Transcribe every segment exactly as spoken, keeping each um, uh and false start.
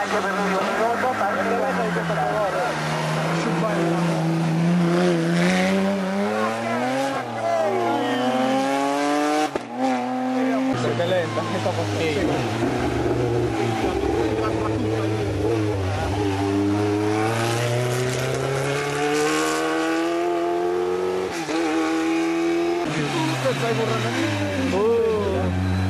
Siete lenta, che sta facendo? Stai correndo. Oh.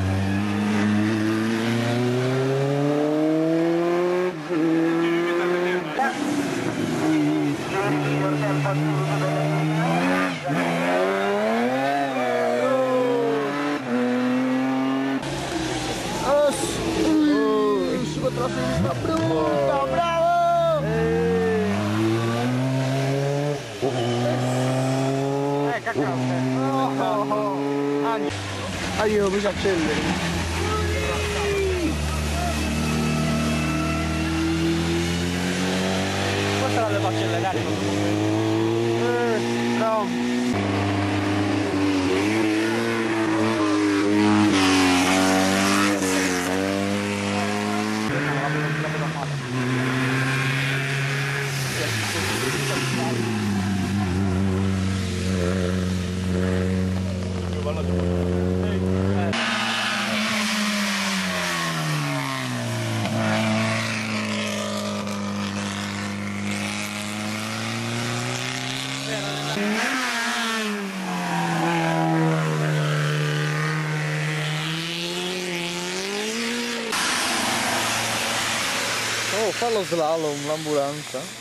Sulla sinistra, brutta, bravo! Eh, cacao, oh, oh. Ah, io mi accelleri. Questa la devo accelerare. Eh, no. Oh, fa lo slalom l'ambulanza.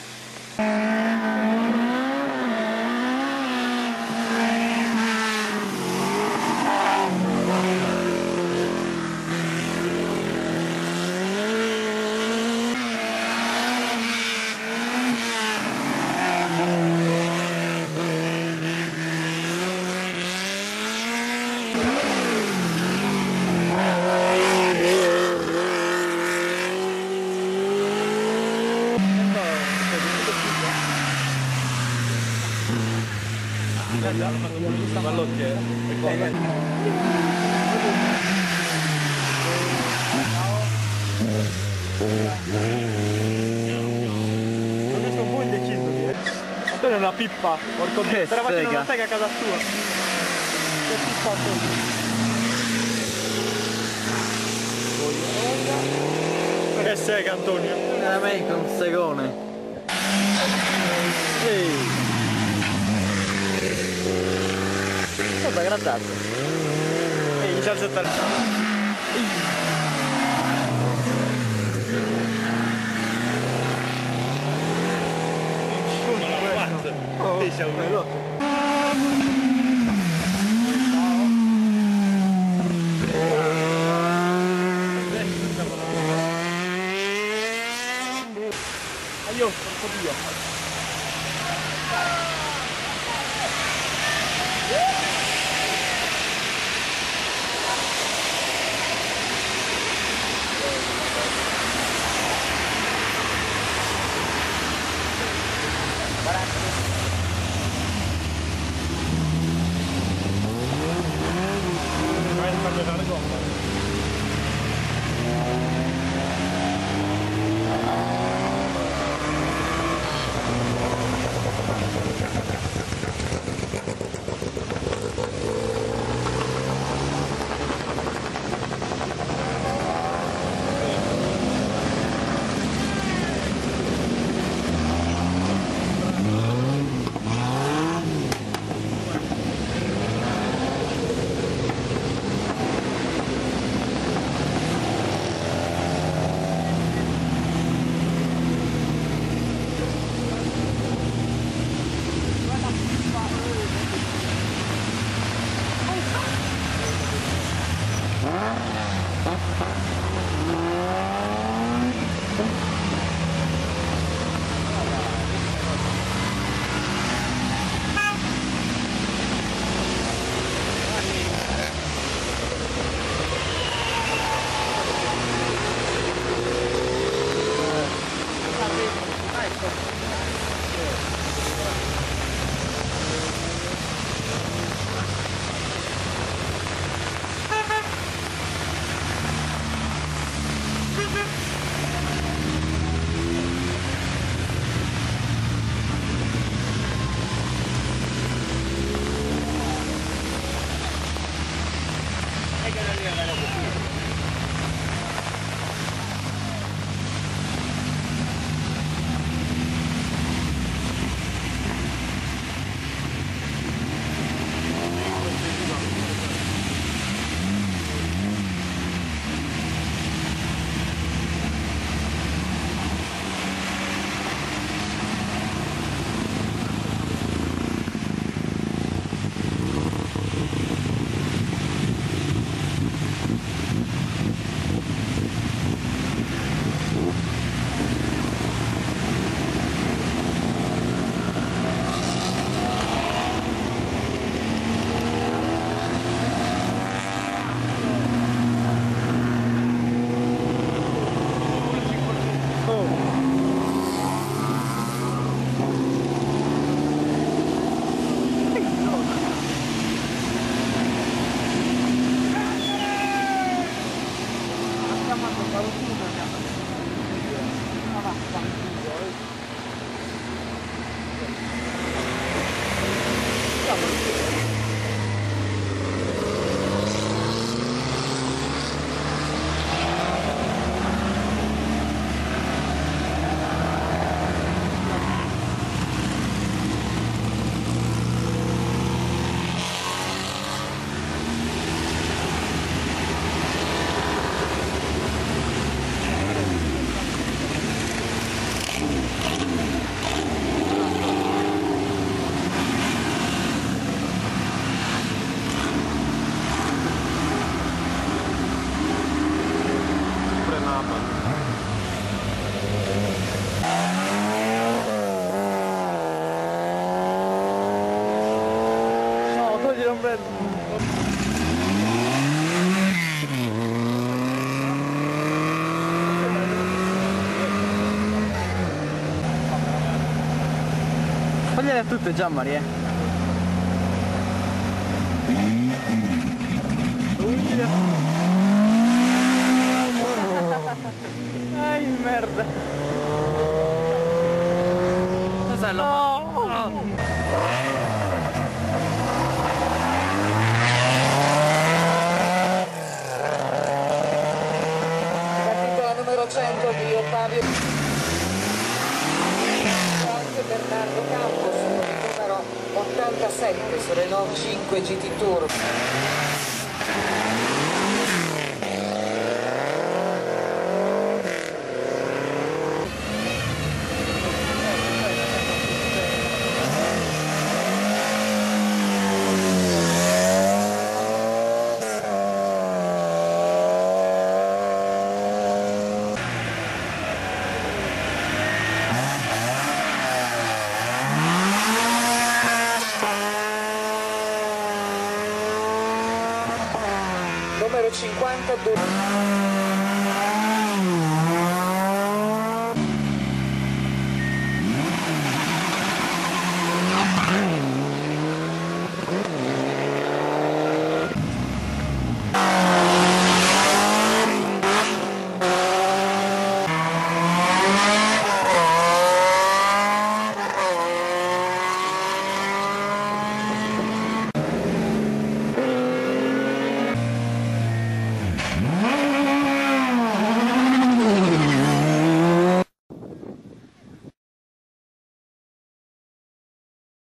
Adesso un po' indeciso di tu è una pippa, porco dio, stai facendo una sega a casa tua. Che pippa tu? Che sega, Antonio? Veramente un segone. Ehi. Cosa grattato? Ehi, in salsetta. Oh, sì, siamo veloci. Aio, porco dio. Digliele a tutte già, Maria. Ai, merda. Casello. No. Partita numero cento di Ottavio anche Bernardo Campos, numero ottantasette su Renault cinque G T Tour. Numero cinquantadue.